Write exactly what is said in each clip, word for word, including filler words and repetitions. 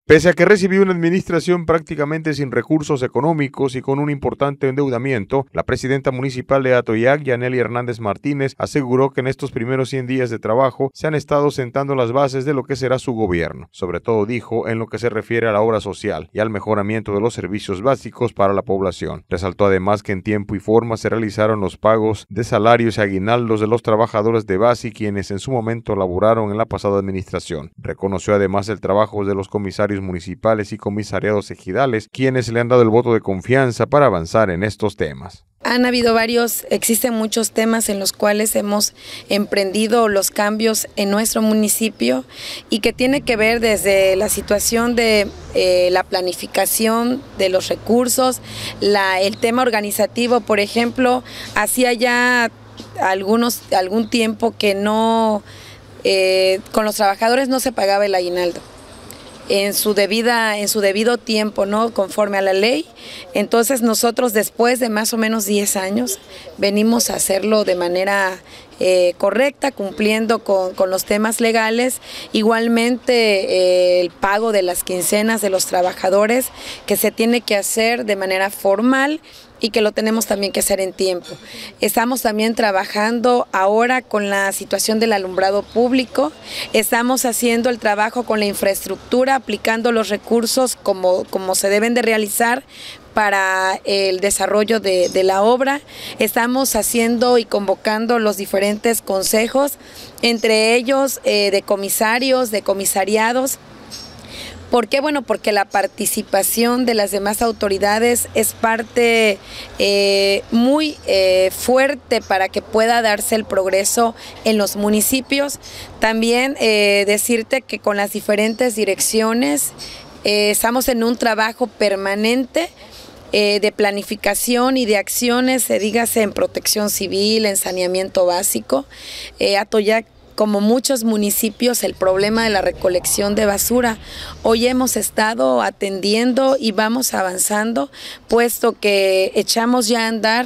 Pese a que recibió una administración prácticamente sin recursos económicos y con un importante endeudamiento, la presidenta municipal de Atoyac, Yanely Hernández Martínez, aseguró que en estos primeros cien días de trabajo se han estado sentando las bases de lo que será su gobierno, sobre todo, dijo, en lo que se refiere a la obra social y al mejoramiento de los servicios básicos para la población. Resaltó además que en tiempo y forma se realizaron los pagos de salarios y aguinaldos de los trabajadores de base quienes en su momento laboraron en la pasada administración. Reconoció además el trabajo de los comisarios municipales y comisariados ejidales, quienes le han dado el voto de confianza para avanzar en estos temas. Han habido varios, existen muchos temas en los cuales hemos emprendido los cambios en nuestro municipio y que tiene que ver desde la situación de eh, la planificación de los recursos, la, el tema organizativo, por ejemplo, hacía ya algunos, algún tiempo que no, eh, con los trabajadores no se pagaba el aguinaldo en su debida, en su debido tiempo, ¿no? Conforme a la ley. Entonces nosotros después de más o menos diez años venimos a hacerlo de manera eh, correcta, cumpliendo con, con los temas legales. Igualmente eh, el pago de las quincenas de los trabajadores que se tiene que hacer de manera formal y que lo tenemos también que hacer en tiempo. Estamos también trabajando ahora con la situación del alumbrado público, estamos haciendo el trabajo con la infraestructura, aplicando los recursos como, como se deben de realizar para el desarrollo de, de la obra. Estamos haciendo y convocando los diferentes consejos, entre ellos eh, de comisarios, de comisariados. ¿Por qué? Bueno, porque la participación de las demás autoridades es parte eh, muy eh, fuerte para que pueda darse el progreso en los municipios. También eh, decirte que con las diferentes direcciones eh, estamos en un trabajo permanente eh, de planificación y de acciones, se dígase en protección civil, en saneamiento básico. Eh, Atoyac, como muchos municipios, el problema de la recolección de basura. Hoy hemos estado atendiendo y vamos avanzando, puesto que echamos ya a andar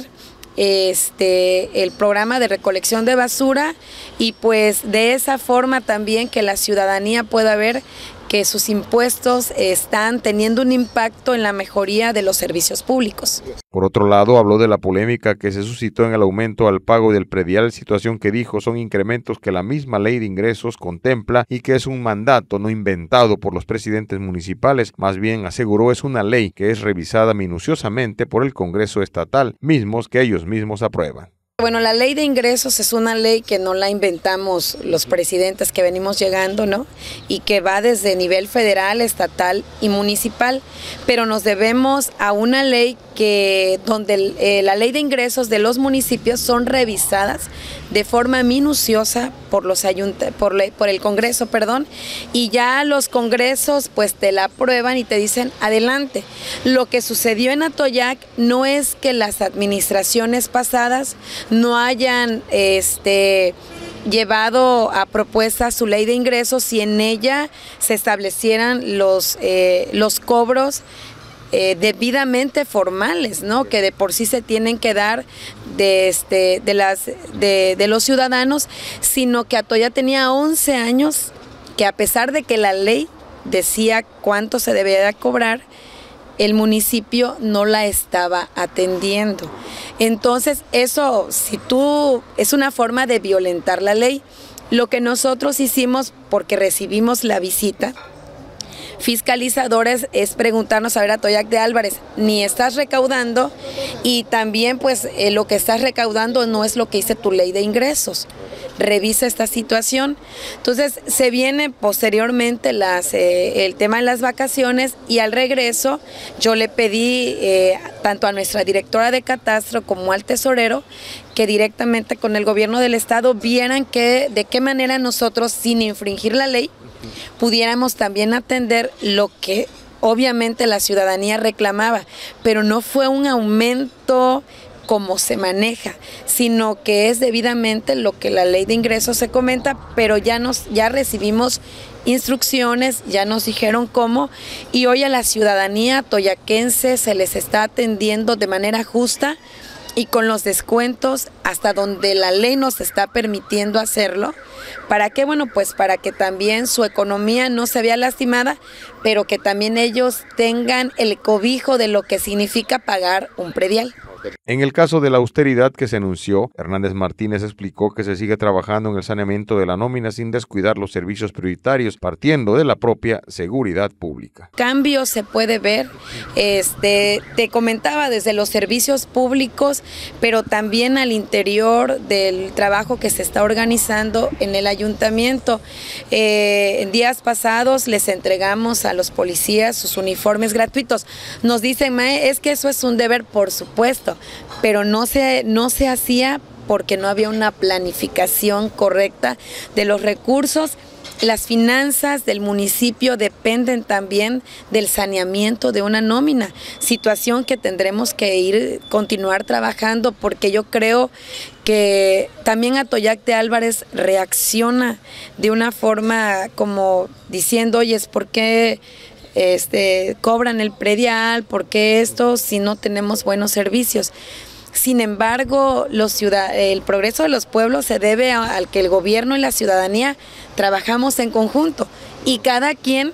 este, el programa de recolección de basura y pues de esa forma también que la ciudadanía pueda ver que sus impuestos están teniendo un impacto en la mejoría de los servicios públicos. Por otro lado, habló de la polémica que se suscitó en el aumento al pago del predial, situación que dijo son incrementos que la misma ley de ingresos contempla y que es un mandato no inventado por los presidentes municipales, más bien aseguró es una ley que es revisada minuciosamente por el Congreso Estatal, mismos que ellos mismos aprueban. Bueno, la ley de ingresos es una ley que no la inventamos los presidentes que venimos llegando, ¿no? Y que va desde nivel federal, estatal y municipal, pero nos debemos a una ley que donde eh, la ley de ingresos de los municipios son revisadas de forma minuciosa por los ayunt por, le por el Congreso, perdón, y ya los congresos pues te la aprueban y te dicen adelante. Lo que sucedió en Atoyac no es que las administraciones pasadas no hayan este llevado a propuesta su ley de ingresos y en ella se establecieran los, eh, los cobros Eh, debidamente formales, ¿no? Que de por sí se tienen que dar de, este, de, las, de, de los ciudadanos, sino que Atoyac tenía once años que a pesar de que la ley decía cuánto se debía de cobrar, el municipio no la estaba atendiendo. Entonces eso, si tú, es una forma de violentar la ley. Lo que nosotros hicimos, porque recibimos la visita fiscalizadores, es preguntarnos, a ver, Atoyac de Álvarez, ni estás recaudando y también pues eh, lo que estás recaudando no es lo que dice tu ley de ingresos. Revisa esta situación. Entonces se viene posteriormente las, eh, el tema de las vacaciones y al regreso yo le pedí eh, tanto a nuestra directora de catastro como al tesorero que directamente con el gobierno del estado vieran que de qué manera nosotros, sin infringir la ley, pudiéramos también atender lo que obviamente la ciudadanía reclamaba, pero no fue un aumento como se maneja, sino que es debidamente lo que la ley de ingresos se comenta, pero ya nos ya recibimos instrucciones, ya nos dijeron cómo, y hoy a la ciudadanía toyaquense se les está atendiendo de manera justa y con los descuentos hasta donde la ley nos está permitiendo hacerlo. ¿Para qué? Bueno, pues para que también su economía no se vea lastimada, pero que también ellos tengan el cobijo de lo que significa pagar un predial. En el caso de la austeridad que se anunció, Hernández Martínez explicó que se sigue trabajando en el saneamiento de la nómina sin descuidar los servicios prioritarios, partiendo de la propia seguridad pública. Cambio se puede ver, este, te comentaba desde los servicios públicos, pero también al interior del trabajo que se está organizando en el ayuntamiento. Eh, en días pasados les entregamos a los policías sus uniformes gratuitos. Nos dicen, Mae, es que eso es un deber, por supuesto, pero no se, no se hacía porque no había una planificación correcta de los recursos. Las finanzas del municipio dependen también del saneamiento de una nómina, situación que tendremos que ir, continuar trabajando, porque yo creo que también Atoyac de Álvarez reacciona de una forma como diciendo, oye, ¿por qué Este, cobran el predial? ¿Por qué esto si no tenemos buenos servicios? Sin embargo, los ciudad el progreso de los pueblos se debe a, al que el gobierno y la ciudadanía trabajamos en conjunto y cada quien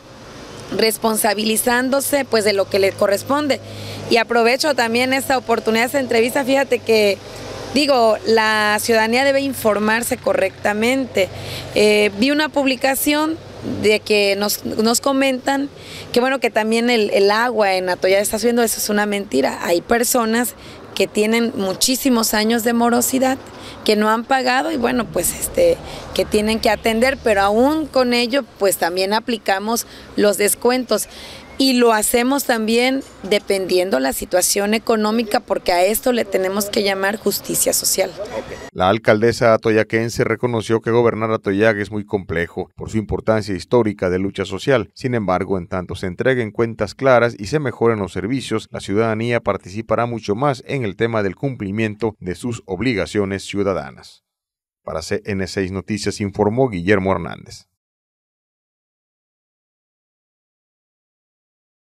responsabilizándose pues de lo que le corresponde. Y aprovecho también esta oportunidad, esta entrevista, fíjate que digo, la ciudadanía debe informarse correctamente. Eh, vi una publicación de que nos, nos comentan que bueno, que también el, el agua en Atoyac está subiendo. Eso es una mentira. Hay personas que tienen muchísimos años de morosidad, que no han pagado y bueno, pues este, que tienen que atender, pero aún con ello, pues también aplicamos los descuentos. Y lo hacemos también dependiendo la situación económica, porque a esto le tenemos que llamar justicia social. La alcaldesa atoyaquense reconoció que gobernar Atoyac es muy complejo por su importancia histórica de lucha social. Sin embargo, en tanto se entreguen cuentas claras y se mejoren los servicios, la ciudadanía participará mucho más en el tema del cumplimiento de sus obligaciones ciudadanas. Para C N seis Noticias informó Guillermo Hernández.